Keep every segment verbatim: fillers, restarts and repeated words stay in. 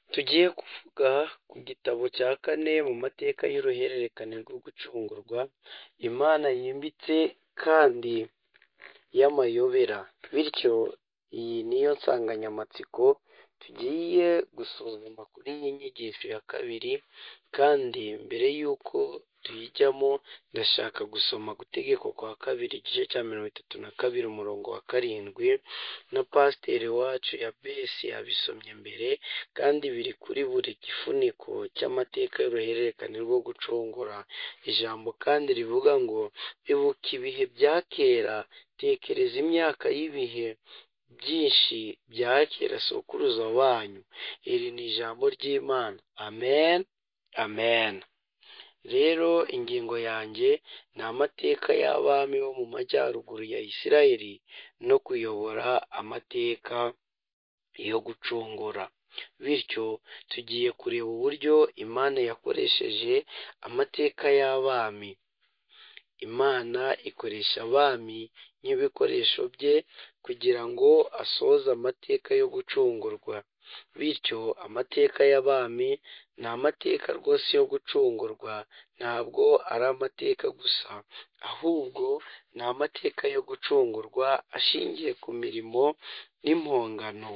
Tugiye kuvuga ku gitabo cya kane mu mateka y'uruhererekane rwo gucungurwa, Imana yimbitse kandi y'amayobera. Bityo iyi niyo nsanganyamatsiko tugiye gusuzuma kuri iyi nyigisho ya kabiri, kandi mbere y'uko tuyijyamo ndashaka gusoma gutegeko kwa kabiri igice cya mirongo itatu na kabiri umurongo wa karindwi, na pasiteri wacu Yabesi yabisomye mbere, kandi biri kuri buri gifuniko cy'amateka y'uruhererekane rwo gucungura. Ijambo kandi rivuga ngo ibuka ibihe bya kera, tekereza imyaka y'ibihe byinshi bya kera sokuruza wanyu. Iri ni ijambo ry'Imana. Amen, amen. Rero ingingo yanjye ni amateka y'abami bo mu majyaruguru ya Isirayeli no kuyobora amateka yo gucungura. Bityo tugiye kureba uburyo Imana yakoresheje amateka y'abami. Imana ikoresha abami nk'ibikoresho bye kugira ngo asohoze amateka yo gucungurwa. Bityo amateka y'abami ni amateka rwose yo gucungurwa, ntabwo ari amateka gusa, ahubwo ni amateka yo gucungurwa ashingiye ku mirimo n'impongano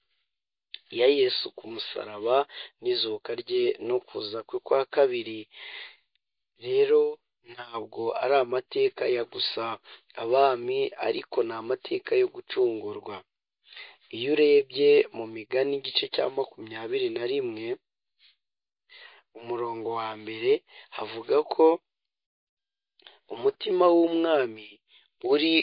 ya Yesu ku musaraba n'izuka rye no kuza kwe kwa kabiri. Rero ntabwo ari amateka ya gusa abami, ariko ni amateka yo gucungurwa. Iyo urebye mu migani igice cya makumyabiri na rimwe umurongo wa mbere havuga ko umutima w'umwami uri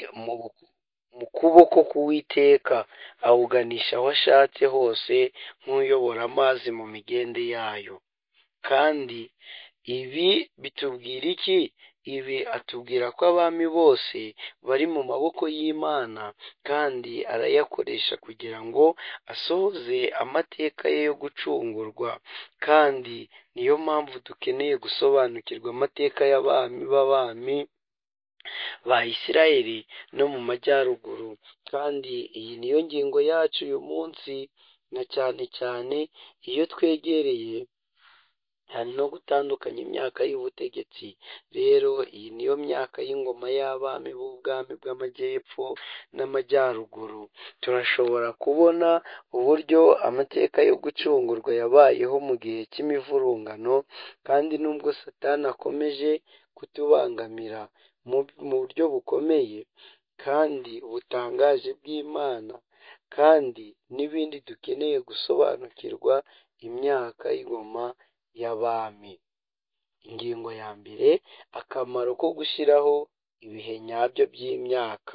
mu kuboko k'Uwiteka, awuganisha aho ashatse hose nk'uyobora amazi mu migende yayo. Kandi ibi bitubwira iki? Ibi atubwira ko abami bose bari mu maboko y'Imana, kandi arayakoresha kugira ngo asohoze amateka ye yo gucungurwa. Kandi niyo mpamvu dukeneye gusobanukirwa amateka y'abami b'abami ba Isirayeli no mu majyaruguru. Kandi iyi niyo ngingo yacu uyu munsi, na cyane cyane iyo twegereye hari no gutandukanya imyaka y'ubutegetsi. Rero iyi niyo myaka y'ingoma y'abami b'ubwami bw'amajyepfo n'amajyaruguru. Turashobora kubona uburyo amateka yo gucungurwa yabayeho mu gihe cy'imivurungano, kandi nubwo Satani akomeje kutubangamira mu buryo bukomeye kandi butangaje bw'Imana, kandi n'ibindi dukeneye gusobanukirwa imyaka y'ingoma y'abami. Ingingo ya mbere, akamaro ko gushyiraho ibihe nyabyo by'imyaka.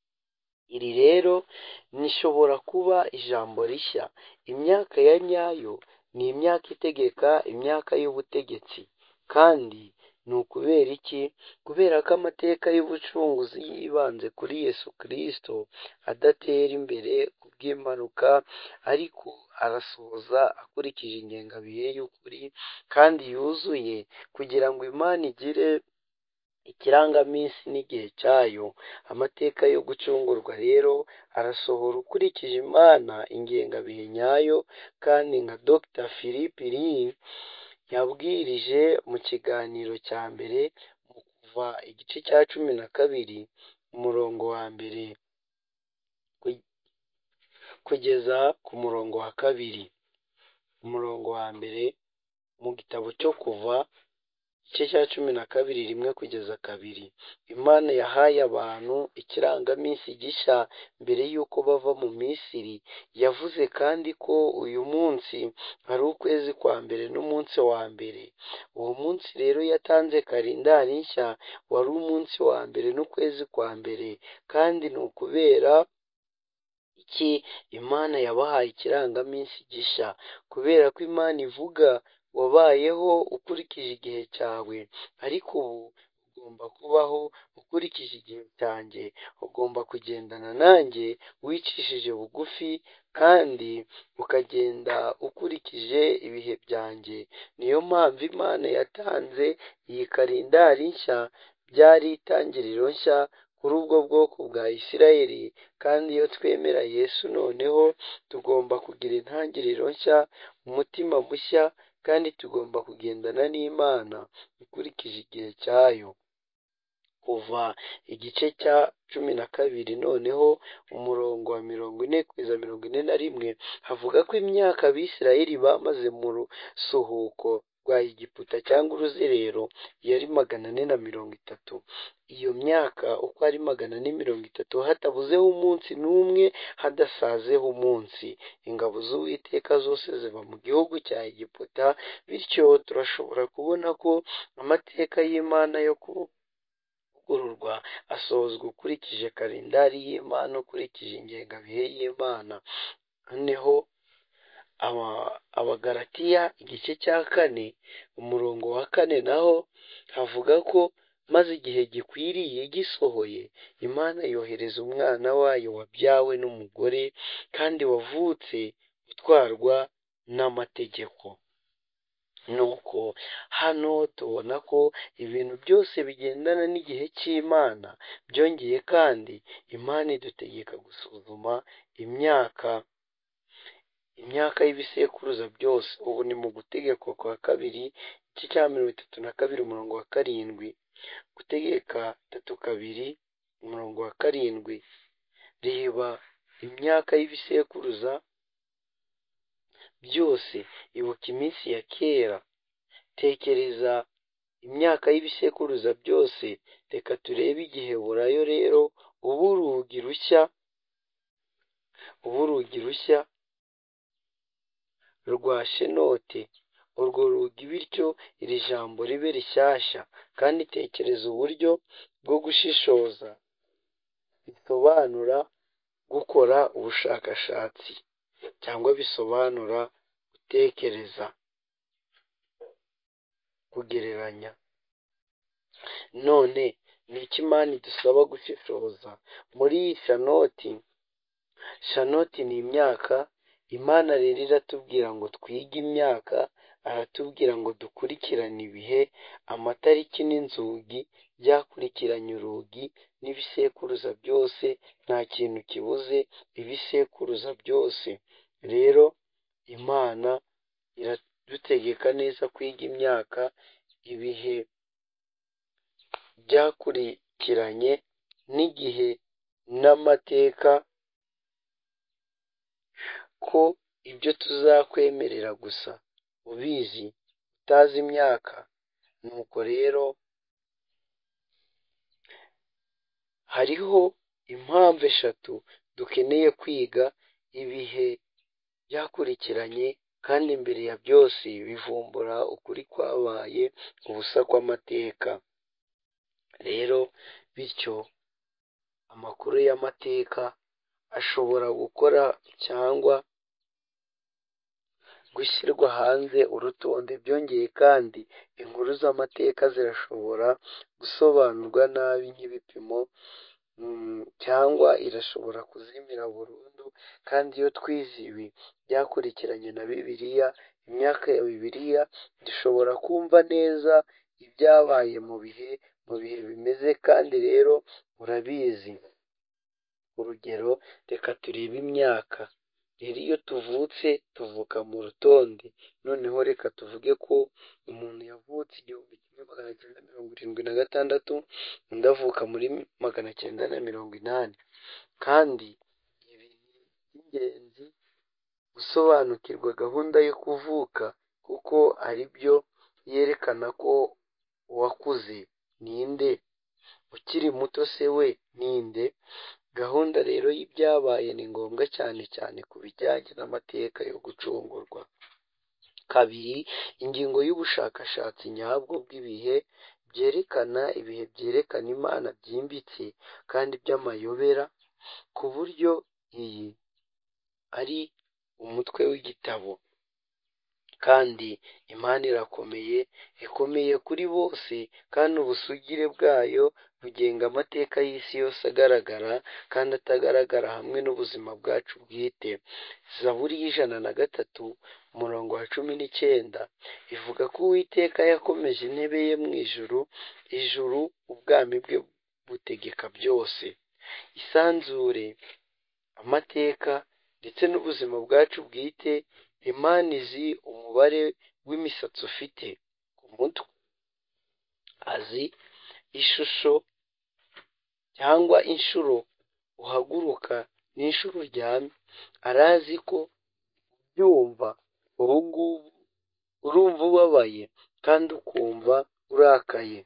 Iri rero nishobora kuba ijambo rishya. Imyaka ya nyayo ni imyaka itegeka imyaka y'ubutegetsi. Kandi ni ukubera iki? Kubera ko amateka y'ubucunguzi yibanze kuri Yesu Kristo, adatera imbere ku bw'impanuka, ariko arasohoza akurikije ingengabihe y'ukuri kandi yuzuye, kugira ngo Imana igire ikirangaminsi n'igihe cyayo. Amateka yo gucungurwa rero arasohora ukurikije Imana ingengabihe nyayo, kandi nka Dr Philip Lee yabwirije mu kiganiro cya mbere mu kuva igice cya cumi na kabiri umurongo wa mbere kugeza ku murongo wa kabiri. Umurongo wa mbere mu gitabo cyo kuva igice cya cumi na kabiri rimwe kugeza kabiri. Imana yahaye abantu ikirangaminsi gishya mbere y'uko bava mu Misiri. Yavuze kandi ko uyu munsi ari ukwezi kwa mbere n'umunsi wa mbere. Uwo munsi rero yatanze kalendari nshya, wari umunsi wa mbere n'ukwezi kwa mbere. Kandi ni ukubera iki Imana yabahaye ikirangaminsi gishya? Kubera ko Imana ivuga wabayeho ukurikije igihe cyawe, ariko ubu ugomba kubaho ukurikije igihe cyanjye. Ugomba kugendana nanjye wicishije bugufi, kandi ukagenda ukurikije ibihe byanjye. Niyo mpamvu Imana yatanze iyi kalendari nshya. Byari itangiriro nshya kuri ubwo bwoko bwa Isirayeli. Kandi iyo twemera Yesu noneho tugomba kugira intangiriro nshya, umutima mushya, kandi tugomba kugendana n'Imana ikurikije igihe cyayo. Kuva igice cya cumi na kabiri noneho umurongo wa mirongo ine kugeza mirongo ine na rimwe havuga ko imyaka Abisirayeli bamaze mu rusuhuko rwa Egiputa cyangwa uruzerero yari magana ane na mirongo itatu. Iyo myaka uko ari magana ane mirongo itatu hatabuzeho umunsi n'umwe, hadasazeho umunsi, ingabo z'Uwiteka zose ziva mu gihugu cya Egiputa. Bityo turashobora kubona ko amateka y'Imana yo kuvugururwa asozwa ukurikije kalendari y'Imana, ukurikije ingengabihe y'Imana. Noneho Abagalatiya igice cya kane umurongo wa kane naho havuga ko maze igihe gikwiriye gisohoye, Imana yohereza umwana wayo wabyawe n'umugore kandi wavutse utwarwa n'amategeko. Nuko hano tubona ko ibintu byose bigendana n'igihe cy'Imana. Byongeye kandi Imana idutegeka gusuzuma imyaka imyaka y'ibisekuruza byose. Ubu ni mu gutegeka kwa kabiri igice cya mirongo itatu na kabiri umurongo wa karindwi. Gutegeka tatu kabiri umurongo wa karindwi. Reba imyaka y'ibisekuruza byose, ibuka iminsi ya kera. Tekereza imyaka y'ibisekuruza byose. Reka turebe igiheburayo rero ubu urugi rushya ubu urugi rushya rwa shenote, urwo rugi, bityo iri jambo ribe rishyashya. Kandi tekereza uburyo bwo gushishoza bisobanura gukora ubushakashatsi cyangwa bisobanura gutekereza, kugereranya. None ni iki Imana idusaba gushishoza muri iyi shanoti? Shanoti ni imyaka. Imana rero iratubwira ngo twige imyaka, aratubwira ngo dukurikirane ibihe, amatariki n'inzugi byakurikiranye urugi n'ibisekuruza byose, nta kintu kibuze, ibisekuruza byose. Rero Imana iradutegeka neza kwiga imyaka, ibihe byakurikiranye n'igihe n'amateka, ko ibyo tuzakwemerera gusa ubizi utazi imyaka. Nuko rero hariho impamvu eshatu dukeneye kwiga ibihe byakurikiranye, kandi mbere ya byose bivumbura ukuri kwabaye, ubusa kw'amateka. Rero bityo amakuru y'amateka ashobora gukora cyangwa gushyirwa hanze urutonde. Byongeye kandi inkuru z'amateka zirashobora gusobanurwa nabi nk'ibipimo, cyangwa irashobora kuzimira burundu. Kandi iyo twize ibi byakurikiranye na Bibiliya, imyaka ya Bibiliya, dushobora kumva neza ibyabaye mu bihe mu bihe bimeze. kandi rero murabizi, urugero reka turebe imyaka. Rero iyo tuvutse tuvuka mu rutonde. Noneho reka tuvuge ko umuntu yavutse igihumbi kimwe magana cyenda mirongo irindwi na gatandatu, undi avuka muri magana cyenda na mirongo inani. Kandi ibi ni iby'ingenzi gusobanukirwa gahunda yo kuvuka, kuko ari byo yerekana ko uwakuze ninde, ukiri muto se we ninde. Gahunda rero y'ibyabaye ni ngombwa cyane cyane ku bijyanye n'amateka yo gucungurwa. Kabiri, ingingo y'ubushakashatsi nyabwo bw'ibihe byerekana ibihe byerekana Imana byimbitse kandi by'amayobera, ku buryo iyi ari umutwe w'igitabo. Kandi Imana irakomeye, ikomeye kuri bose, kandi ubusugire bwayo bugenga amateka y'isi yose agaragara kandi atagaragara, hamwe n'ubuzima bwacu bwite. Zaburi y'ijana na gatatu umurongo wa cumi n'icyenda ivuga ko Uwiteka yakomeje intebe ye mu ijuru, ijuru ubwami bwe butegeka byose. Isanzure, amateka ndetse n'ubuzima bwacu bwite. Imana izi umubare w'imisatsi ufite ku mutwe, azi ishusho cyangwa inshuro uhaguruka n'inshuro uryamye. arazi ko ubyumva ubu ngubu urumva ubabaye kandi ukumva urakaye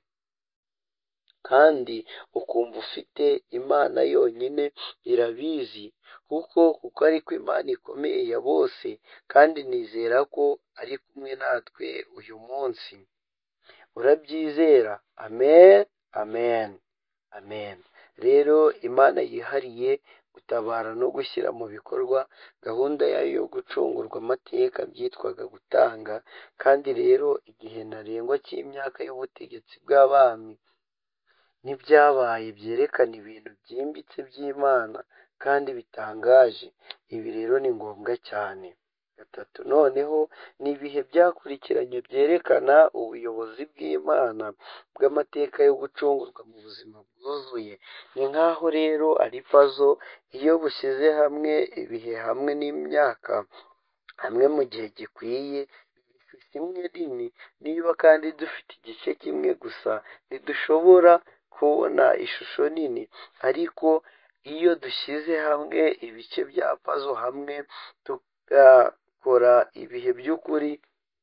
kandi ukumva ufite. Imana yonyine irabizi, kuko kuko ariko Imana ikomeye ya bose, kandi nizera ko ari kumwe natwe uyu munsi. Urabyizera? Amen, amen, amen. Rero Imana yihariye gutabara no gushyira mu bikorwa gahunda yayo yo gucungurwa amateka byitwaga gutanga. Kandi rero igihe ntarengwa cy'imyaka y'ubutegetsi bw'abami n'ibyabaye byerekana ibintu byimbitse by'Imana kandi bitangaje. Ibi rero ni ngombwa cyane. Gatatu, noneho ni ibihe byakurikiranye byerekana ubuyobozi bw'Imana bw'amateka yo gucungurwa mu buzima bwuzuye. Ni nk'aho rero ari puzzle, iyo bushyize hamwe ibihe hamwe n'imyaka hamwe mu gihe gikwiye, ishusho imwe nini. Niba kandi dufite igice kimwe gusa, ntidushobora kubona ishusho nini. Ariko iyo dushyize hamwe ibice bya puzzle hamwe, tugakora ibihe by'ukuri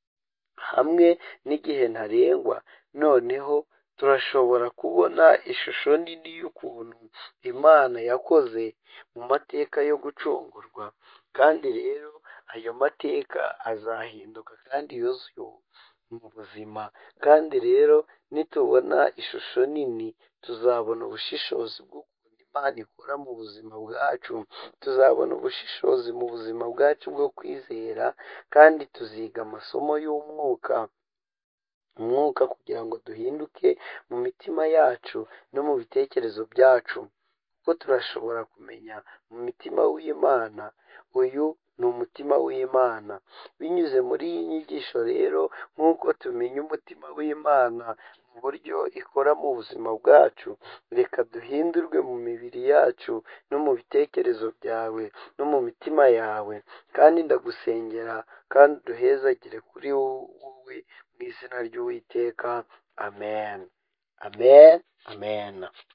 hamwe n'igihe ntarengwa, noneho turashobora kubona ishusho nini y'ukuntu Imana yakoze mu mateka yo gucungurwa. Kandi rero ayo mateka azahinduka kandi yuzuye mu buzima. Kandi rero nitubona ishusho nini, tuzabona ubushishozi bw'ukuntu Imana ikora mu buzima bwacu. Tuzabona ubushishozi mu buzima bwacu bwo kwizera, kandi tuziga amasomo y'umwuka umwuka kugira ngo duhinduke mu mitima yacu no mu bitekerezo byacu. Kuko turashobora kumenya mu mitima w'Imana. Uyu ni umutima w'Imana. Binyuze muri iyi nyigisho rero, nk'uko tumenya umutima w'Imana mu buryo ikora mu buzima bwacu, reka duhindurwe mu mibiri yacu no mu bitekerezo byawe no mu mitima yawe. Kandi ndagusengera kandi duhezagire kuri wowe mu izina ry'Uwiteka. Amen, amen, amen.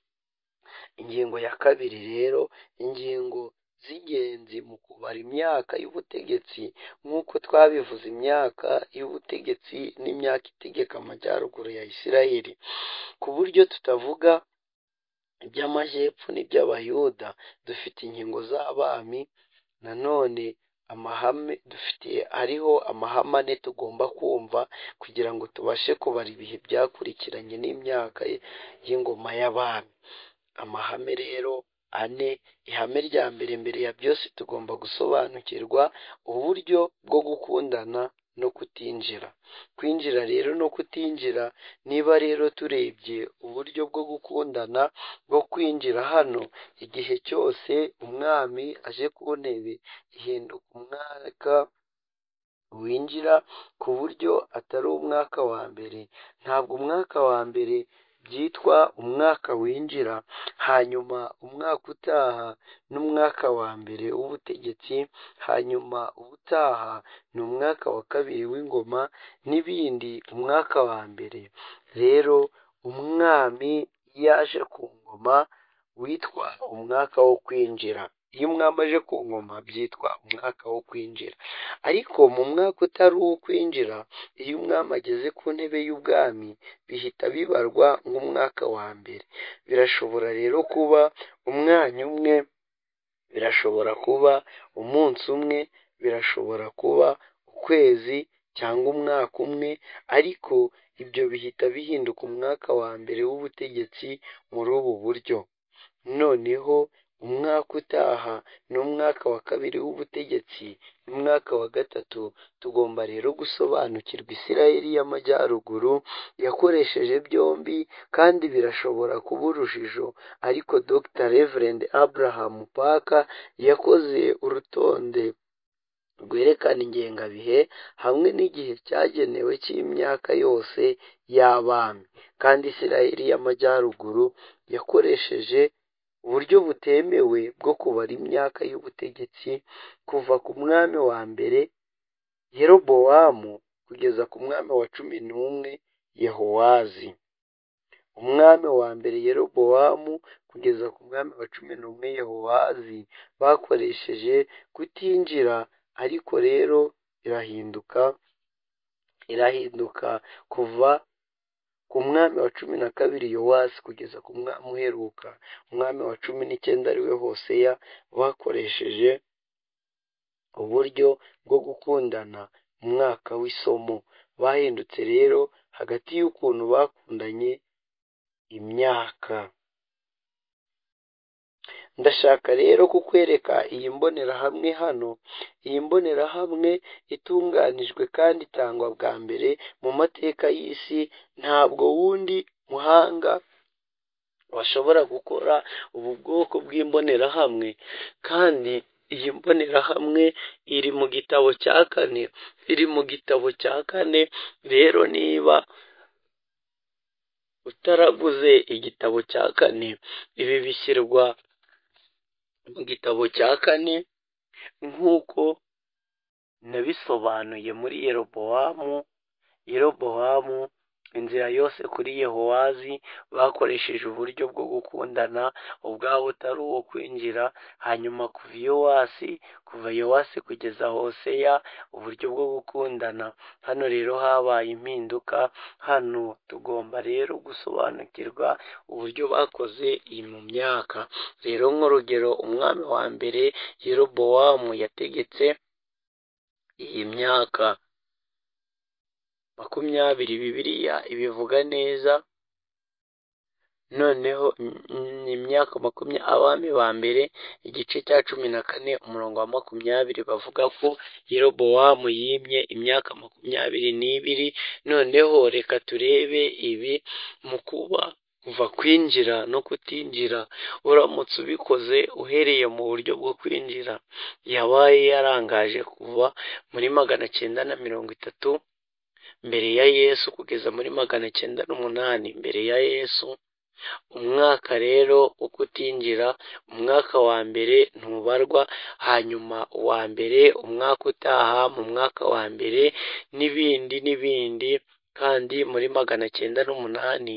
Ingingo ya kabiri rero, ingingo z'ingenzi mu kubara imyaka y'ubutegetsi. Nk'uko twabivuze, imyaka y'ubutegetsi n'imyaka itegeka amajyaruguru ya Isirayeli, ku buryo tutavuga iby'amajyepfo n'iby'abayuda. Dufite ingingo z'abami. Nanone amahame dufite, hariho amahame ane tugomba kumva kugira ngo tubashe kubara ibihe byakurikiranye n'imyaka y'ingoma y'abami. Amahame rero ane. Ihame rya mbere, mbere ya byose tugomba gusobanukirwa uburyo bwo gukundana no kutinjira. Kwinjira rero no kutinjira. Niba rero turebye uburyo bwo gukundana bwo kwinjira hano, igihe cyose umwami aje ku ntebe ihinduka umwaka winjira, ku buryo atari umwaka wa mbere. Ntabwo umwaka wa mbere byitwa umwaka winjira, hanyuma umwaka utaha n'umwaka wa mbere w'ubutegetsi, hanyuma ubutaha ni umwaka wa kabiri w'ingoma n'ibindi. Umwaka wa mbere rero umwami yaje ku ngoma witwa umwaka wo kwinjira. Iyo umwami aje ku ngoma byitwa umwaka wo kwinjira. Ariko mu mwaka utari uwo kwinjira, iyo umwami ageze ku ntebe y'ubwami, bihita bibarwa nk'umwaka wa mbere. Birashobora rero kuba umwanya umwe, birashobora kuba umunsi umwe, birashobora kuba ukwezi cyangwa umwaka umwe, ariko ibyo bihita bihinduka umwaka wa mbere w'ubutegetsi muri ubu buryo. Noneho umwaka utaha ni umwaka wa kabiri w'ubutegetsi n'umwaka wa gatatu. Tugomba rero gusobanukirwa Isirayeli y'amajyaruguru yakoresheje byombi, kandi birashobora kuba urujijo. Ariko Dr Reverend Abraham Parker yakoze urutonde rwerekana ingengabihe hamwe n'igihe cyagenewe cy'imyaka yose y'abami. kandi Isirayeli y'Amajyaruguru yakoresheje uburyo butemewe bwo kubara imyaka y'ubutegetsi kuva ku mwami wa mbere Yerobowamu kugeza ku mwami wa cumi n'umwe Yehowazi. umwami wa mbere Yerobowamu kugeza ku mwami wa cumi n'umwe Yehowazi bakoresheje kutinjira, ariko rero irahinduka irahinduka kuva ku mwami wa cumi na kabiri Yowasi kugeza ku mwami uheruka umwami wa cumi n'icyenda ariwe Hoseya. bakoresheje uburyo bwo gukundana mu mwaka w'isomo. bahindutse rero hagati y'ukuntu bakundanye imyaka. Ndashaka rero kukwereka iyi mbonerahamwe hano. Iyi mbonerahamwe itunganijwe kandi itangwa bwa mbere mu mateka y'isi. Ntabwo wundi muhanga washobora gukora ubu bwoko bw'imbonerahamwe, kandi iyi mbonerahamwe iri mu gitabo cya kane iri mu gitabo cya kane rero niba utaraguze igitabo cya kane, ibi bishyirwa mu gitabo cya kane nk'uko nabisobanuye muri Yerobowamu. Yerobowamu inzira yose kuri Yehowazi bakoresheje uburyo bwo gukundana ubwabo utari uwo kwinjira. hanyuma kuva Yowasi kuva Yowasi kugeza Hoseya uburyo bwo gukundana. Hano rero habaye impinduka. Hano tugomba rero gusobanukirwa uburyo bakoze iyi mu myaka. Rero nk'urugero, umwami wa mbere Yerobowamu yategetse iyi myaka makumyabiri. Bibiliya ibivuga neza. noneho imyaka makumyabiri abami ba mbere igice cya cumi na kane umurongo wa makumyabiri bavuga ko Yerobowamu yimye imyaka makumyabiri n'ibiri. noneho reka turebe ibi mu kuba kuva kwinjira no kutinjira. uramutse ubikoze uhereye mu buryo bwo kwinjira, yabaye yarangaje kuva muri magana cyenda na mirongo itatu mbere ya Yesu kugeza muri magana cyenda n'umunani mbere ya Yesu. umwaka rero wo kutinjira, umwaka wa mbere ntubarwa. hanyuma uwa mbere umwaka utaha mu mwaka wa mbere n'ibindi n'ibindi. kandi muri magana cyenda n'umunani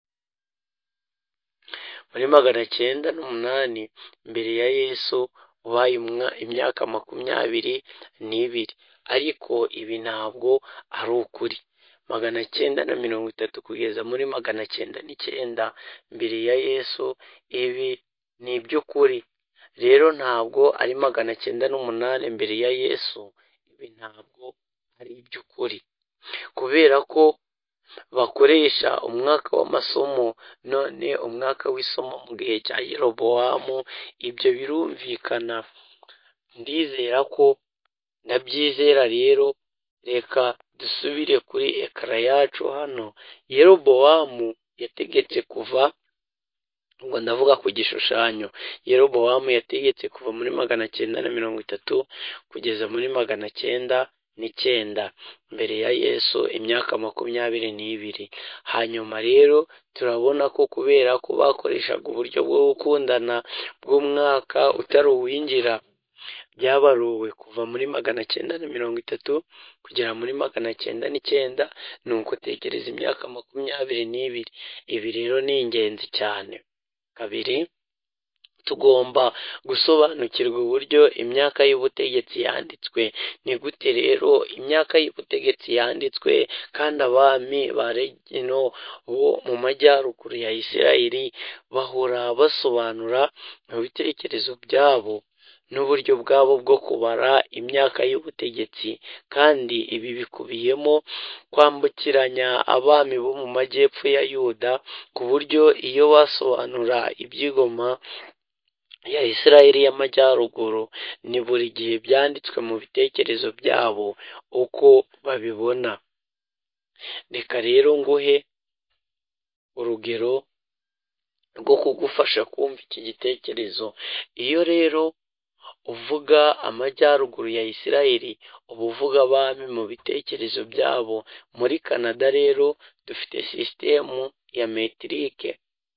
muri magana cyenda n'umunani mbere ya Yesu ubaye imyaka makumyabiri n'ibiri. ariko ibi ntabwo ari ukuri. magana cyenda na mirongo itatu kugeza muri magana cyenda n'icyenda mbere ya Yesu, ibi ni iby'ukuri. rero ntabwo ari magana cyenda n'umunani mbere ya Yesu. ibi ntabwo ari iby'ukuri, kubera ko bakoresha umwaka w'amasomo. none umwaka w'isomo mu gihe cya Yerobowamu, ibyo birumvikana. ndizera ko ndabyizera. rero reka dusubire kuri ekara yacu hano. Yerobowamu yategetse kuva ngo ndavuga ku gishushanyo. Yerobowamu yategetse kuva muri magana cyenda na mirongo itatu kugeza muri magana cyenda n'icyenda mbere ya Yesu, imyaka makumyabiri n'ibiri. hanyuma rero turabona ko kubera ko bakoreshaga uburyo bwo gukundana bw'umwaka utari uwinjira, byabaruwe kuva muri magana cyenda na mirongo itatu kugera muri magana cyenda n'icyenda. ni uko tekereza imyaka makumyabiri n'ibiri. ibi rero ni ingenzi cyane. kabiri, tugomba gusobanukirwa uburyo imyaka y'ubutegetsi yanditswe. ni gute rero imyaka y'ubutegetsi yanditswe kandi abami ba Regino bo mu majyaruguru ya Isirayeli bahora basobanura mu bitekerezo byabo n'uburyo bwabo bwo kubara imyaka y'ubutegetsi? kandi ibi bikubiyemo kwambukiranya abami bo mu majyepfo ya Yuda, ku buryo iyo basobanura iby'ingoma ya Isirayeli y'Amajyaruguru, ni buri gihe byanditswe mu bitekerezo byabo uko babibona. reka rero nguhe urugero rwo kugufasha kumva iki gitekerezo. iyo rero uvuga amajyaruguru ya Isirayeli uba uvuga abami mu bitekerezo byabo. Muri Canada rero dufite sisitemu ya metirike,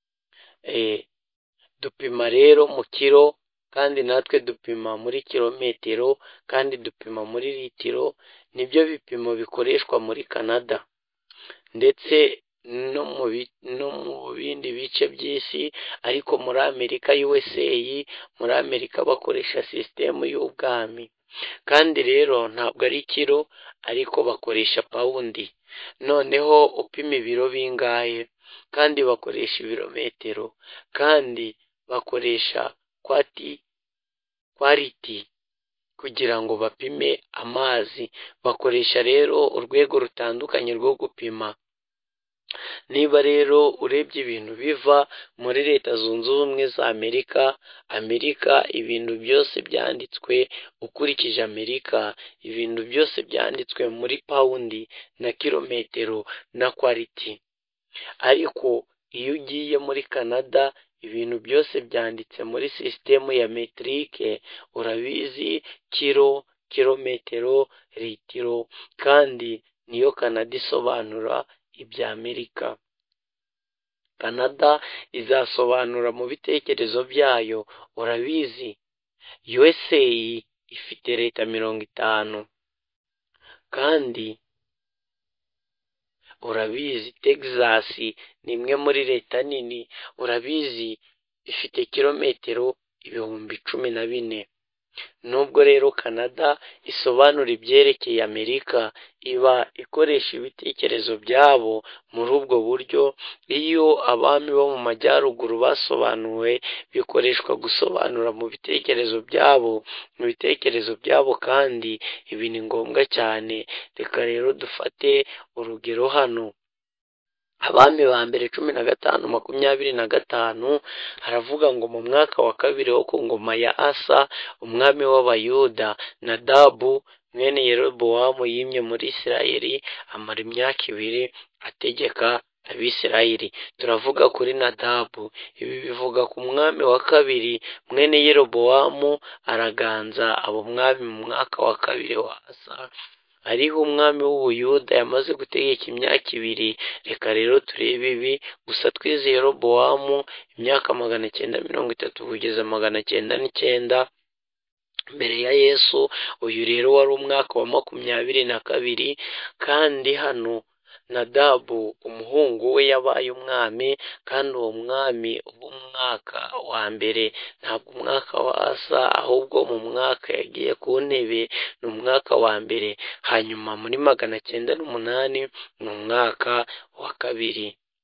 dupima rero mu kiro kandi natwe dupima muri kilometero kandi dupima muri litiro. Nibyo bipimo bikoreshwa muri Canada ndetse no mu no mu bindi bice by'isi, ariko muri Amerika U S A muri Amerika bakoresha sisitemu y'ubwami. Kandi rero ntabwo ari kiro ariko bakoresha pawundi. Noneho upima ibiro bingahe, kandi bakoresha ibirometero, kandi bakoresha kwati kwariti kugira ngo bapime amazi. Bakoresha rero urwego rutandukanye rwo gupima. Niba rero urebye ibintu biva muri Leta Zunze Ubumwe za Amerika, Amerika ibintu byose byanditswe ukurikije Amerika, ibintu byose byanditswe muri pawundi na kilometero na kwariti. Ariko iyo ugiye muri Canada ibintu byose byanditse muri sisitemu ya metirike. Urabizi kiro, kilometero, litiro, kandi niyo Canada isobanura ibya Amerika. Canada izasobanura mu bitekerezo byayo. Urabizi U S A ifite leta mirongo itanu, kandi urabizi Texas ni imwe muri leta nini. Urabizi ifite kilometero ibihumbi cumi na bine. Nubwo rero Canada isobanura ibyerekeye Amerika, iba ikoresha ibitekerezo byabo muri ubwo buryo. Iyo abami bo mu majyaruguru basobanuwe, bikoreshwa gusobanura mu bitekerezo byabo mu bitekerezo byabo kandi ibi ni ngombwa cyane. Reka rero dufate urugero hano. Abami ba mbere cumi na gatanu makumyabiri na gatanu haravuga ngo mu mwaka wa kabiri wo ku ngoma ya Asa umwami w'Abayuda, Nadabu mwene Yerobowamu yimye muri Isirayeli, amara imyaka ibiri ategeka Abisirayeli. Turavuga kuri Nadabu. Ibi bivuga ku mwami wa kabiri mwene Yerobowamu araganza abo mwami mu mwaka wa kabiri wa Asa. Hariho umwami w'Ubuyuda yamaze gutegeka imyaka ibiri. Reka rero turebe ibi gusa twize Yerobowamu imyaka magana cyenda mirongo itatu kugeza magana cyenda n'icyenda mbere ya Yesu. Uyu rero wari umwaka wa makumyabiri na kabiri, kandi hano Nadabu umuhungu we yabaye umwami, kandi uwo mwami uba umwaka wa mbere, ntabwo umwaka wa Asa, ahubwo mu mwaka yagiye ku ntebe ni umwaka wa mbere. Hanyuma muri magana cyenda n'umunani ni umwaka wa kabiri.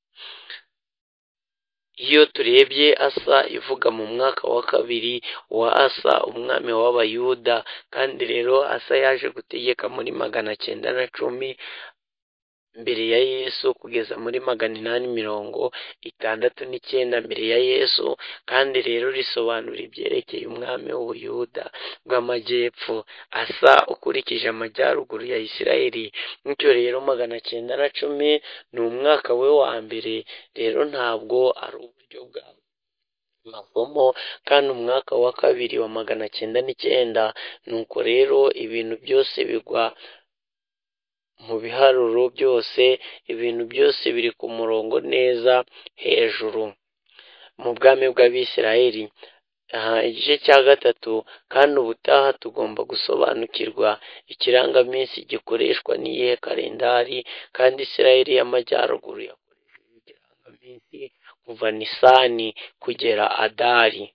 Iyo turebye Asa ivuga mu mwaka wa kabiri wa Asa umwami w'Abayuda, kandi rero Asa yaje gutegeka muri magana cyenda na cumi mbere ya Yesu kugeza muri magana inani mirongo itandatu n'icyenda mbere ya Yesu. Kandi rero risobanura ibyerekeye umwami w'Ubuyuda bw'amajyepfo. Asa ukurikije amajyaruguru ya Isirayeli. Bityo rero magana cyenda na cumi ni umwaka we wa mbere. Rero ntabwo ari uburyo bwa masomo. Kandi umwaka wa kabiri wa magana cyenda n'icyenda, nuko rero ibintu byose bigwa mu biharuro byose, ibintu byose biri ku murongo neza hejuru mu bwami bw'Abisirayeli. Igice cya gatatu, kandi ubutaha tugomba gusobanukirwa ikirangaminsi gikoreshwa n'iyihe kalendari. Kandi Isirayeli y'amajyaruguru yakoresheje ikirangaminsi kuva Nisani kugera Adari.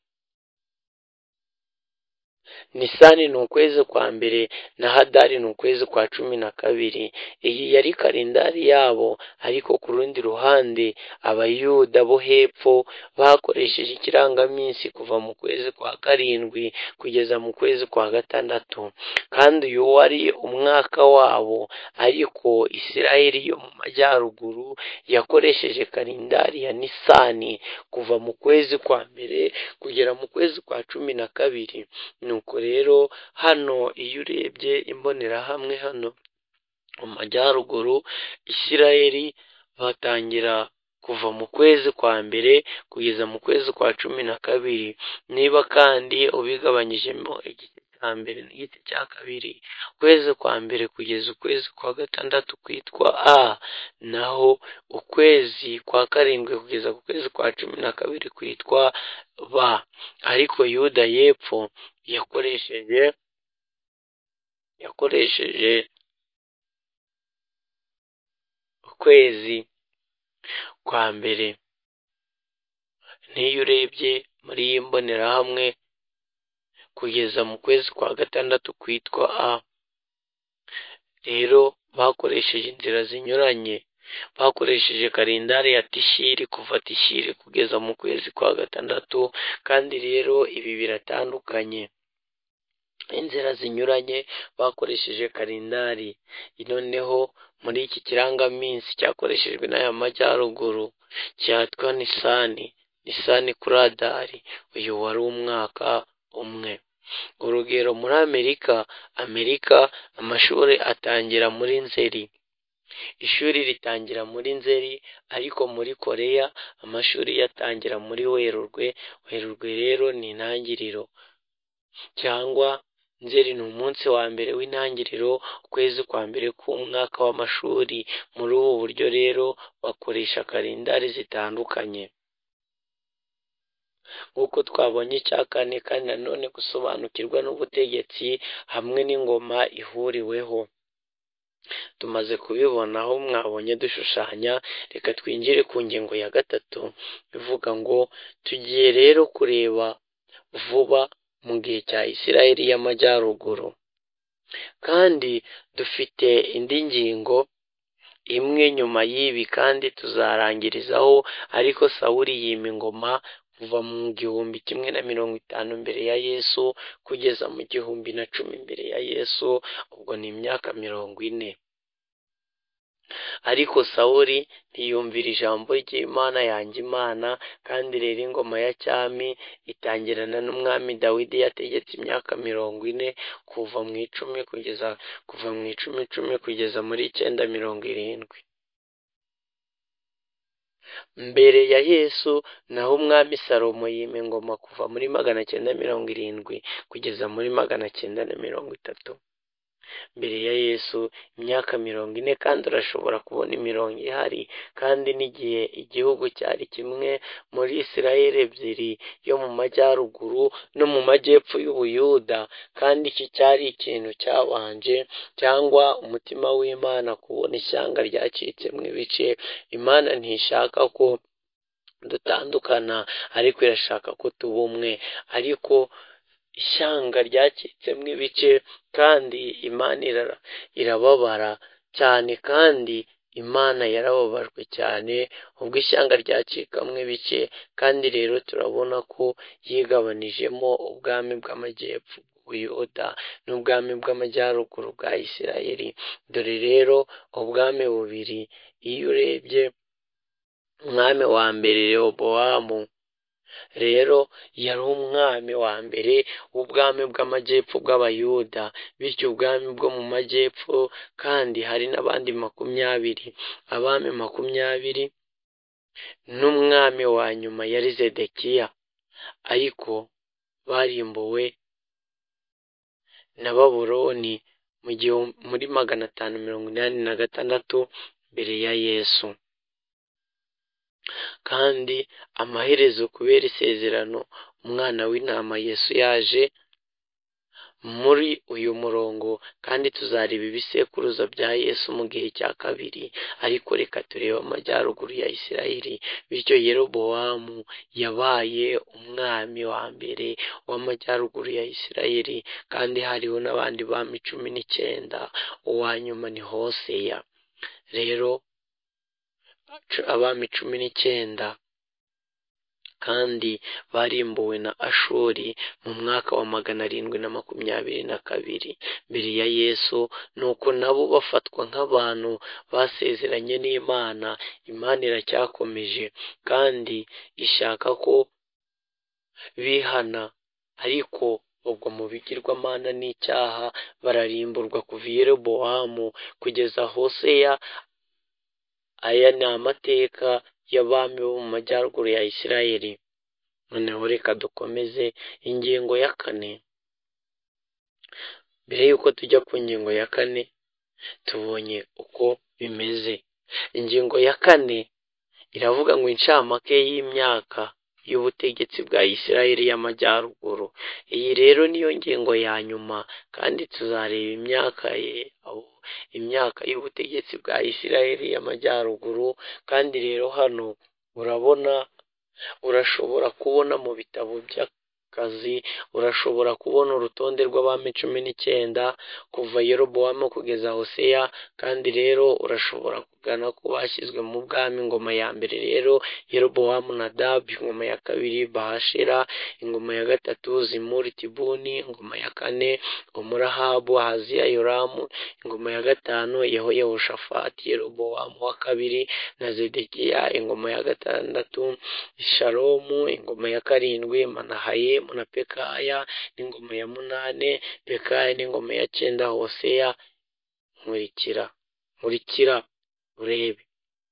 Nisani ni ukwezi kwa mbere na Hadari ni ukwezi kwa cumi na kabiri. Iyi yari kalendari yabo, ariko ku rundi ruhande Abayuda bo hepfo bakoresheje ikirangaminsi kuva mu kwezi kwa karindwi kugeza mu kwezi kwa gatandatu. Kandi uyu wari umwaka wabo, ariko Isirayeli yo mu majyaruguru yakoresheje kalendari ya Nisani kuva mu kwezi kwa mbere kugera mu kwezi kwa cumi na kabiri. Nuko rero hano iyo urebye imbonerahamwe hano mu majyaruguru, Isirayeli batangira kuva mu kwezi kwa mbere kugeza mu kwezi kwa cumi na kabiri. Niba kandi ubigabanyijemo igice cya mbere n'igice cya kabiri, ukwezi kwa mbere kugeza ukwezi kwa gatandatu kwitwa A, naho ukwezi kwa karindwi kugeza ku kwezi kwa cumi na kabiri kwitwa B. Ariko Yuda y'Epfo yakoresheje yakoresheje ukwezi kwa mbere. N'iyo urebye muri iyi mbonerahamwe kugeza mu kwezi kwa gatandatu kwitwa A, rero bakoresheje inzira zinyuranye. Bakoresheje kalendari ya Tishiri kuva Tishiri kugeza mu kwezi kwa gatandatu, kandi rero ibi biratandukanye. Inzira zinyuranye bakoresheje kalendari. Noneho muri iki kirangaminsi cyakoreshejwe n'aya majyaruguru cyatwa Nisani, Nisani Kuradari, uyu wari umwaka umwe. Urugero muri Amerika, Amerika amashuri atangira muri Nzeri. Ishuri ritangira muri Nzeri, ariko muri Koreya amashuri yatangira muri Werurwe. Werurwe rero ni intangiriro, cyangwa Nzeri ni umunsi wa mbere w'intangiriro, ukwezi kwa mbere k'umwaka w'amashuri. Muri ubu buryo rero bakoresha kalendari zitandukanye. Nk'uko twabonye icya kane, kandi nanone gusobanukirwa n'ubutegetsi hamwe n'ingoma ihuriweho. Tumaze kubibona aho mwabonye dushushanya, reka twinjire ku ngingo ya gatatu ivuga ngo tugiye rero kureba vuba mu gihe cya Isirayeli y'Amajyaruguru. Kandi dufite indi ngingo imwe nyuma y'ibi kandi tuzarangirizaho. Ariko Sawuli yima ingoma kuva mu gihumbi kimwe na mirongo itanu mbere ya Yesu kugeza mu gihumbi na cumi mbere ya Yesu, ubwo ni imyaka mirongo ine. Ariko Sawuli ntiyumvira ijambo ry'Imana yanga Imana, kandi rero ingoma ya cyami itangirana n'umwami Dawidi yategetse imyaka mirongo ine kuva mu icumi kugeza kuva mu icumi icumi kugeza muri icyenda mirongo irindwi mbere ya Yesu. Naho umwami Salomo yima ingoma kuva muri magana cyenda mirongo irindwi kugeza muri magana cyenda na mirongo itatu mbere ya Yesu, imyaka mirongo ine. Kandi urashobora kubona imirongo ihari, kandi n'igihe igihugu cyari kimwe muri Isirayeli ebyiri, yo mu majyaruguru no mu majyepfo y'Ubuyuda. Kandi iki cyari ikintu cyabanje, cyangwa umutima w'Imana kubona ishyanga ryacitsemo ibice. Imana ntishaka ko dutandukana, ariko irashaka ko tuba umwe. Ariko ishyanga ryacitsemo ibice, kandi Imana irababara cyane, kandi Imana yarababajwe cyane ubwo ishyanga ryacikamo ibice. Kandi rero turabona ko yigabanijemo ubwami bw'amajyepfo bw'Ubuyuda n'ubwami bw'amajyaruguru bwa Isirayeli. Dore rero ubwami bubiri. Iyo urebye umwami wa mbere Rehobowamu rero yari umwami wa mbere w'ubwami bw'amajyepfo bw'Abayuda, bityo ubwami bwo mu majyepfo. Kandi hari n'abandi makumyabiri, abami makumyabiri. N'umwami wa nyuma yari Zedekiya, ariko barimbuwe na Babuloni mu gihe muri magana atanu mirongo inani na gatandatu mbere ya Yesu. Kandi amaherezo kubera isezerano, umwana w'intama Yesu yaje muri uyu murongo, kandi tuzareba ibisekuruza bya Yesu mu gihe cya kabiri. Ariko reka turebe amajyaruguru ya Isirayeli. Bityo Yerobowamu yabaye umwami wa mbere w'amajyaruguru ya Isirayeli, kandi hariho n'abandi bami cumi n'icyenda. Uwa nyuma ni Hoseya. Rero abami cumi n'icyenda kandi barimbuwe na Ashuri mu mwaka wa magana arindwi na makumyabiri na kabiri mbere ya Yesu. Nuko nabo bafatwa nk'abantu basezeranye n'Imana. Imana iracyakomeje kandi ishaka ko bihana, ariko ubwo mu bigirwamana n'icyaha bararimburwa kuva i Yerobowamu kugeza Hoseya. Aya ni amateka y'abami bo mu majyaruguru ya Isirayeli. Noneho reka dukomeze ingingo ya kane. Mbere y'uko tujya ku ngingo ya kane, tubonye uko bimeze. Ingingo ya kane iravuga ngo incamake y'imyaka y'ubutegetsi bwa Isirayeli y'amajyaruguru. Iyi rero niyo ngingo ya nyuma, kandi tuzareba imyaka ye aho imyaka y'ubutegetsi bwa Isirayeli y'amajyaruguru. Kandi rero hano urabona, urashobora kubona mu bitabo by'akazi, urashobora kubona urutonde rw'abami cumi n'icyenda kuva Yerobowamu kugeza Hoseya. kandi rero urashobora kugana ko bashyizwe mu bwami. Ingoma ya mbere rero Yerobowamu Nadabu, ingoma ya kabiri Bahashera, ingoma ya gatatu Zimuri Tibuni, ingoma ya kane Omurahabu Ahaziya Yoramu, ingoma ya gatanu Yehoshafati Yerobowamu wa kabiri na Zedekiya, ingoma ya gatandatu Shalomu, ingoma ya karindwi Manahayemu na Pekaya, n'ingoma ya munane Pekaya, n'ingoma ya cyenda Hoseya. nkurikira nkurikira urebe.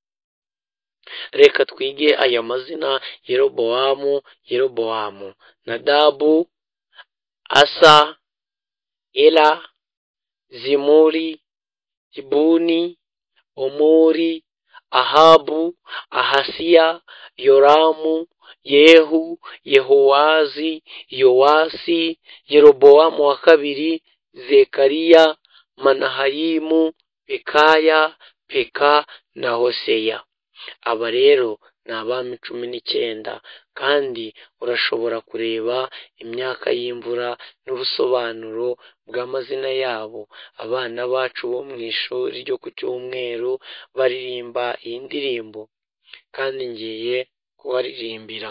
Reka twige aya mazina: Yerobowamu, Yerobowamu, Nadabu, Asa, Ela, Zimuri, Tibuni, Omuri, Ahabu, Ahasiya, Yoramu, Yehu, Yehowazi, Yowasi, Yerobowamu wa kabiri, Zekariya, Manahayimu, Pekaya, Peka na Hoseya. Aba rero ni abami cumi n'icyenda, kandi urashobora kureba imyaka y'imvura n'ubusobanuro bw'amazina yabo. Abana bacu bo mu ishuri ryo ku cyumweru baririmba iyi ndirimbo, kandi ngiye kubaririmbira.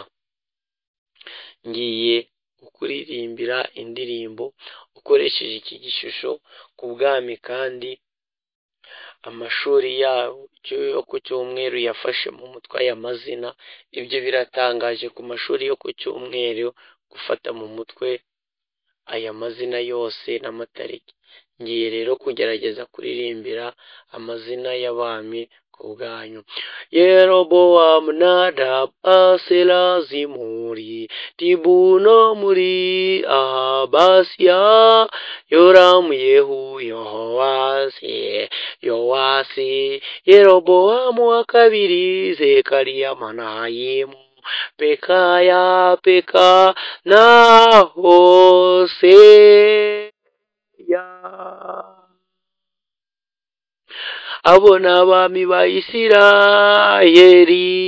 Ngiye kukuririmbira indirimbo ukoresheje iki gishusho ku bwami, kandi amashuri yabo yo ku cyumweru yafashe mu mutwe aya mazina. Ibyo biratangaje ku mashuri yo ku cyumweru gufata mu mutwe aya mazina yose n'amatariki. Ngiye rero kugerageza kuririmbira amazina y'abami ku bwanyu. Yerobowamu, Nadabu, Asela, Zimuri, Tibuno, Omuri, Ahabasiya, Yoramu, Yehu, Yehowasi, Yowasi, Yerobowamu wa kabiri, Zekariya, Manahayimu, Pekaya, Peka na Hoseya. Abo ni abami ba Isirayeli.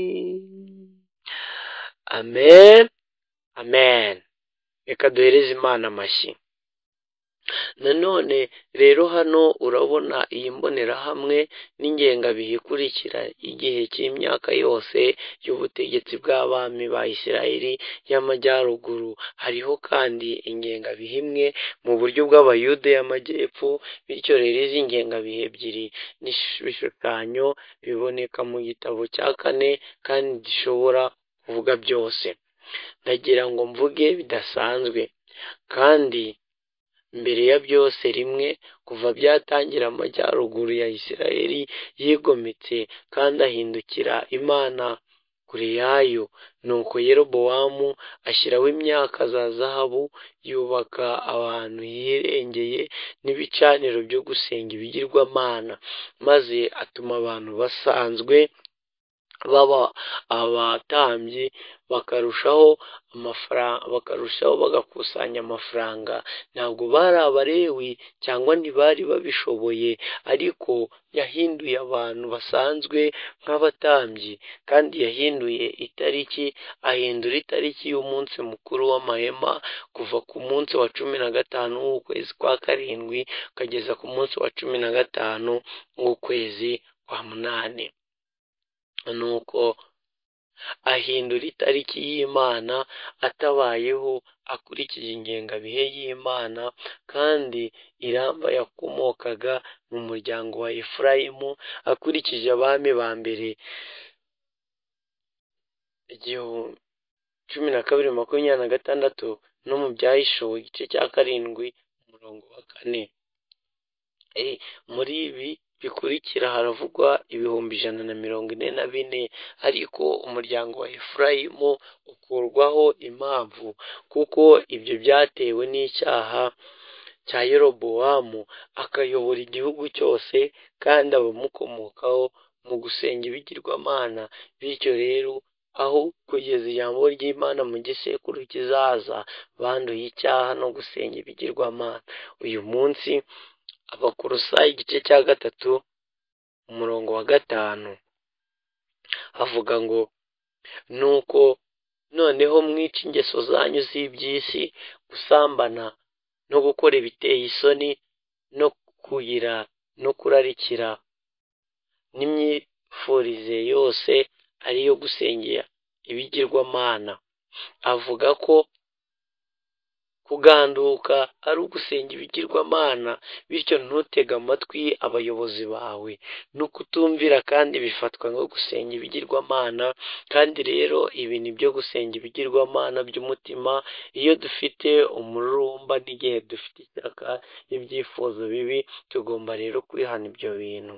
Amen, amen. Reka duhereze Imana amashyi. Nanone rero hano urabona iyi mbonerahamwe n'ingengabihe ikurikira igihe cy'imyaka yose y'ubutegetsi bw'abami ba Isirayeli y'amajyaruguru. Hariho kandi ingengabihe imwe mu buryo bw'Abayuda y'amajyepfo. Bityo rero izi ngengabihe ebyiri n'ibishushanyo biboneka mu gitabo cya kane, kandi gishobora kuvuga byose. Ndagira ngo mvuge bidasanzwe kandi mbere ya byose rimwe, kuva byatangira amajyaruguru ya Isirayeli yigometse kandi ahindukira Imana kure yayo. Nuko Yerobowamu ashyiraho imyaka za zahabu, yubaka ahantu hirengeye n'ibicaniro byo gusenga ibigirwamana, maze atuma abantu basanzwe baba abatambyi bakarushaho amafaranga bakarushaho bagakusanya amafaranga. Ntabwo bari Abalewi cyangwa ntibari babishoboye, ariko yahinduye abantu basanzwe nk'abatambyi. kandi yahinduye itariki, ahindura itariki y'umunsi mukuru w'amahema kuva ku munsi wa cumi na gatanu w'ukwezi kwa karindwi ukageza ku munsi wa cumi na gatanu w'ukwezi kwa munani. nuko ahindura itariki y'Imana atabayeho akurikije ingengabihe y'Imana, kandi iramba yakomokaga mu muryango wa Efurayimu akurikije abami ba mbere cumi na kabiri makumyabiri na gatandatu, no mu Byahishuwe igice cya karindwi umurongo wa kane. muri ibi bikurikira haravugwa ibihumbi ijana na mirongo ine na bine, ariko umuryango wa Efurayimu ukurwaho impamvu kuko ibyo byatewe n'icyaha cya Yerobowamu, akayobora igihugu cyose kandi abamukomokaho mu gusenga ibigirwamana. Bityo rero aho kugeza ijambo ry'Imana mu gisekuru kizaza, banduye icyaha no gusenga ibigirwamana. Uyu munsi Abakolosayi igice cya gatatu umurongo wa gatanu havuga ngo nuko noneho mwica ingeso zanyu z'iby'isi, gusambana no gukora ibiteye isoni no kugira no kurarikira n'imyifurize yose ariyo gusengera ibigirwamana. Avuga ko kuganduka ari ugusenga ibigirwamana, bityo ntutege amatwi abayobozi bawe. No kutumvira kandi bifatwa nko gusenga ibigirwamana, kandi rero ibi ni byo gusenga ibigirwamana by'umutima. Iyo dufite umururumba n'igihe dufite ishyaka n'ibyifuzo bibi, tugomba rero kwihana ibyo bintu.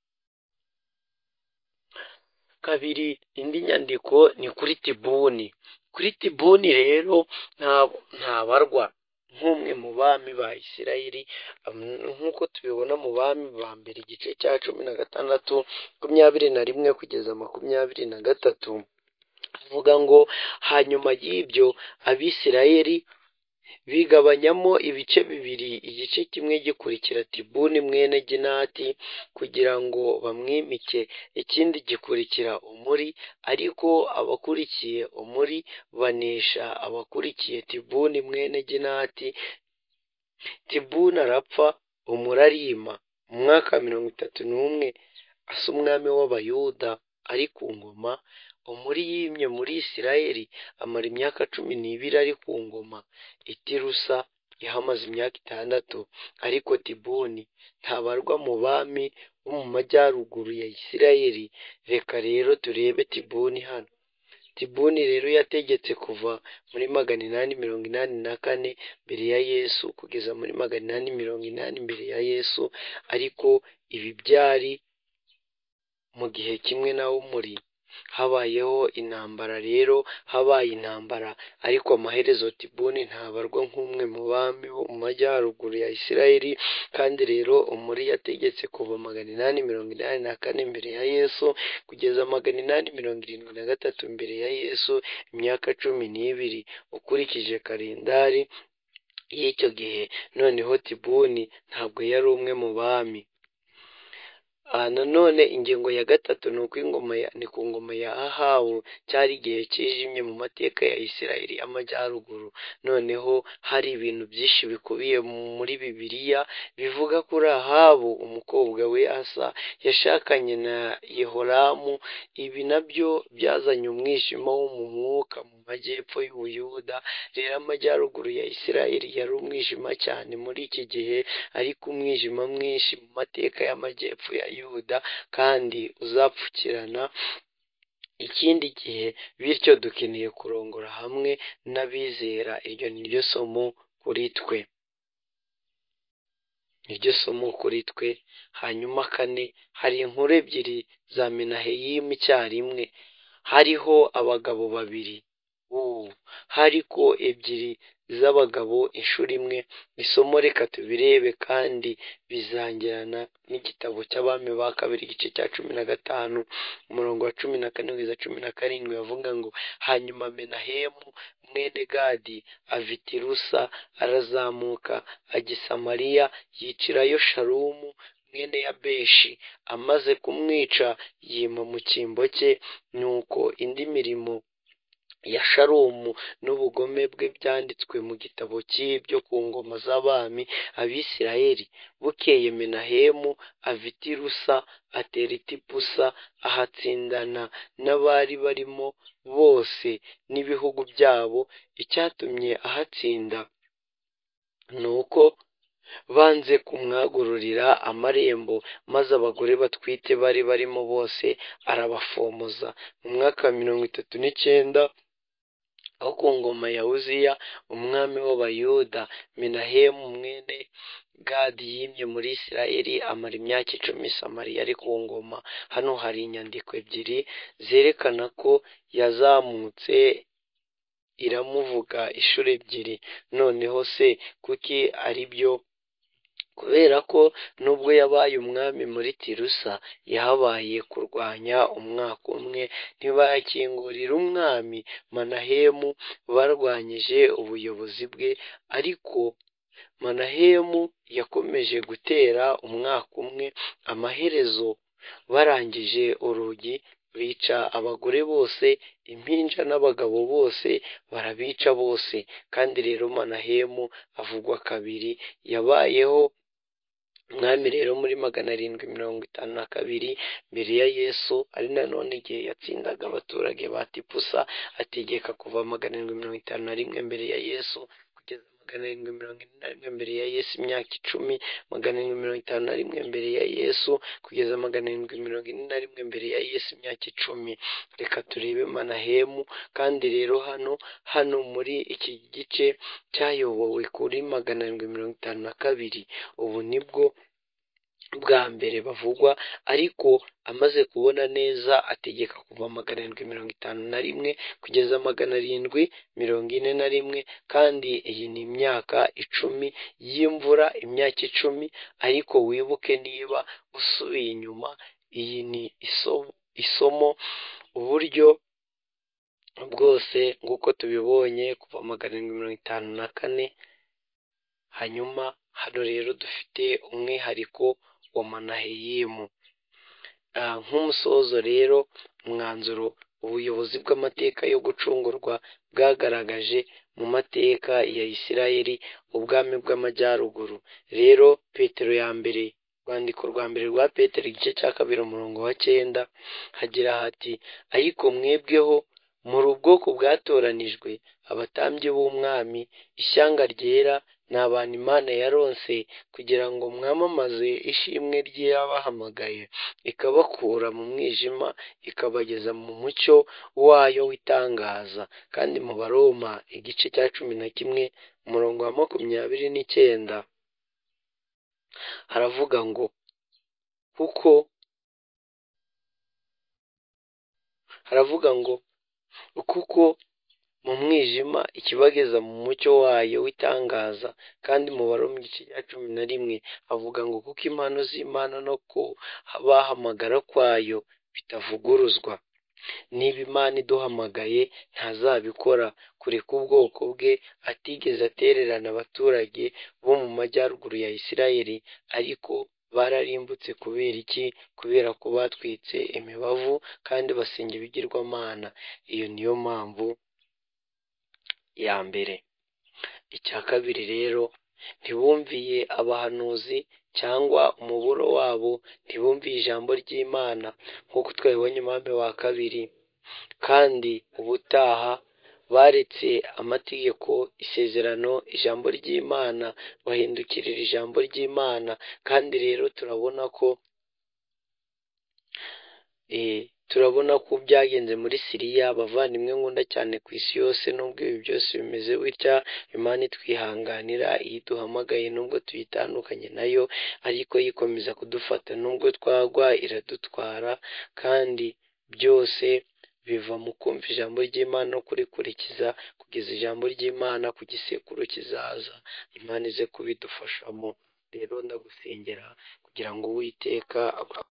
Kabiri, indi nyandiko ni kuri Tibuni. Kuri Tibuni rero ntabarwa nk'umwe mu bami ba Isirayeli, nk'uko tubibona mu bami ba mbere igice cya cumi na gatandatu makumyabiri na rimwe kugeza makumyabiri na gatatu. Avuga ngo hanyuma y'ibyo Abisirayeli bigabanyamo ibice bibiri, igice kimwe gikurikira Tibuni mwene Ginati kugira ngo bamwimike, ikindi gikurikira Omuri, ariko abakurikiye Omuri banesha abakurikiye Tibuni mwene Ginati. Tibuni arapfa, Omuri arima. Mu mwaka mirongo itatu n'umwe Asa umwami w'Abayuda ari ku ngoma, Omuri yimye muri Isirayeli amara imyaka cumi n'ibiri ari ku ngoma. Itirusa yahamaze imyaka itandatu, ariko Tibuni ntabarwa mu bami bo mu majyaruguru ya Isirayeli. Reka rero turebe Tibuni hano. Tibuni rero yategetse kuva muri magana inani mirongo inani na kane mbere ya Yesu kugeza muri magana inani mirongo inani mbere ya Yesu, ariko ibi byari mu gihe kimwe na Omuri. Habayeho intambara rero, habaye intambara, ariko amaherezo Tibuni ntabarwa nk'umwe mu bami bo mu majyaruguru ya Isirayeli. Kandi rero Omuri yategetse kuva magana inani mirongo inani na kane mbere ya Yesu kugeza magana inani mirongo irindwi na gatatu mbere ya Yesu, imyaka cumi n'ibiri ukurikije kalendari y'icyo gihe. Noneho Tibuni ntabwo yari umwe mu bami. Nanone ingingo ya gatatu ni uko ingoma ya ni ku ngoma ya Ahabu, cyari igihe kijimye mu mateka ya Isirayeli y'amajyaruguru. Noneho hari ibintu byinshi bikubiye muri Bibiliya bivuga kuri Ahabu, umukobwa we Asa yashakanye na Yehoramu. Ibi nabyo byazanye umwijima wo mu mwuka mu majyepfo y'Ubuyuda. Rero amajyaruguru ya Isirayeli yari umwijima cyane muri iki gihe, ariko umwijima mwinshi mu mateka y'amajyepfo ya Yuda kandi uzapfukirana ikindi gihe. Bityo dukeneye kurongora hamwe n'abizera. Iryo ni ryo somo kuri twe, niryo somo kuri twe. Hanyuma kane, hari inkuru ebyiri za Menaheyimu icyarimwe. Hariho abagabo babiri, hariko ebyiri z'abagabo inshuro imwe. Isomo reka tubirebe kandi bizangirana n'igitabo cy'Abami ba kabiri igice cya cumi na gatanu umurongo wa cumi na kane kugeza cumi na karindwi. Bavuga ngo hanyuma Menahemu mwene Gadi ava i Tirusa arazamuka ajya i Samariya, yicirayo Shalumu mwene Yabeshi. Amaze kumwica yima mu cyimbo cye. Nuko indi mirimo ya Shalumu n'ubugome bwe byanditswe mu gitabo cy'ibyo ku ngoma z'abami Abisirayeli. Bukeye Menahemu ava i Tirusa atera i Tipusa, ahatsindana n'abari barimo bose n'ibihugu byabo. Icyatumye ahatsinda ni uko banze kumwagururira amarembo, maze abagore batwite bari barimo bose arabafomoza. Mu mwaka wa mirongo itatu n'icyenda aho ku ngoma ya Uziya umwami w'Abayuda, Menahemu mwene Gadi yimye muri Isirayeli amara imyaka icumi Samariya ari ku ngoma. Hano hari inyandiko ebyiri zerekana ko yazamutse iramuvuga inshuro ebyiri. Noneho se kuki ari byo? Kubera ko nubwo yabaye umwami muri Tirusa, yahabaye kurwanya umwaka umwe, ntibakingurira umwami Manahemu barwanyije ubuyobozi bwe, ariko Manahemu yakomeje gutera umwaka umwe. Amaherezo barangije urugi, bica abagore bose, impinja n'abagabo bose barabica bose. Kandi rero Manahemu avugwa kabiri. Yabayeho umwami rero muri magana arindwi mirongo itanu na kabiri mbere ya Yesu, ari nanone igihe yatsindaga abaturage ba Tipusa, ategeka kuva magana arindwi mirongo itanu na rimwe mbere ya Yesu kugeza magana arindwi mirongo ine na rimwe mbere ya Yesu, imyaka icumi. Magana arindwi mirongo itanu na rimwe mbere ya Yesu kugeza magana arindwi mirongo ine na rimwe mbere ya Yesu, imyaka icumi. Reka turebe Manahemu. Kandi rero hano hano muri iki gice cyayobowe kuri magana arindwi mirongo itanu na kabiri, ubu nibwo bwa mbere bavugwa, ariko amaze kubona neza ategeka kuva magana arindwi mirongo itanu na rimwe kugeza magana arindwi mirongo ine na rimwe. Kandi iyi ni imyaka icumi y'imvura, imyaka icumi. Ariko wibuke, niba usubiye inyuma, iyi ni isomo isomo uburyo bwose nk'uko tubibonye kuva magana arindwi mirongo itanu na kane. Hanyuma hano rero dufite umwihariko wa Manaheyimu. Nk'umusozo rero, umwanzuro ubuyobozi bw'amateka yo gucungurwa bwagaragaje mu mateka ya Isirayeli, ubwami bw'amajyaruguru. Rero Petero ya mbere, urwandiko rwa mbere rwa Petero igice cya kabiri umurongo wa cyenda, hagira hati: ariko mwebweho muri ubwoko bwatoranijwe, abatambyi b'umwami, ishyanga ryera, ni abantu Imana yaronse kugira ngo mwamamaze ishimwe ry'abahamagaye, ikabakura mu mwijima ikabageza mu mucyo wayo w'itangaza. Kandi mu Baroma igice cya cumi na kimwe umurongo wa makumyabiri n'icyenda haravuga ngo kuko haravuga ngo kuko mu mwijima ikibageza mu mucyo wayo w'itangaza. Kandi mu Baroma igice cya cumi na rimwe avuga ngo kuko impano z'Imana no ku bahamagara kwayo bitavuguruzwa. Niba Imana iduhamagaye ntazabikora kureka ubwoko bwe. Atigeze atererana abaturage bo mu majyaruguru ya Isirayeli, ariko bararimbutse. Kubera iki? Kubera ko batwitse imibavu kandi basenga ibigirwamana. Iyo niyo mpamvu ya mbere. Icya kabiri rero, ntibumviye abahanuzi cyangwa umuburo wabo, ntibumviye ijambo ry'Imana nk'uko twabibonye umwami wa kabiri. Kandi ubutaha baretse amategeko, isezerano, ijambo ry'Imana, bahindukirira ijambo ry'Imana. Kandi rero turabona ko eh turabona ko byagenze muri Siriya. Abavandimwe nkunda cyane ku isi yose, nubwo ibi byose bimeze bitya, Imana itwihanganira iyo iduhamagaye, nubwo tuyitandukanye nayo, ariko yikomeza kudufata. Nubwo twagwa iradutwara, kandi byose biva mu kumva ijambo ry'Imana no kurikurikiza kugeza ijambo ry'Imana ku gisekuru kizaza. Imana ize kubidufashamo. Rero ndagusengera kugira ngo Uwiteka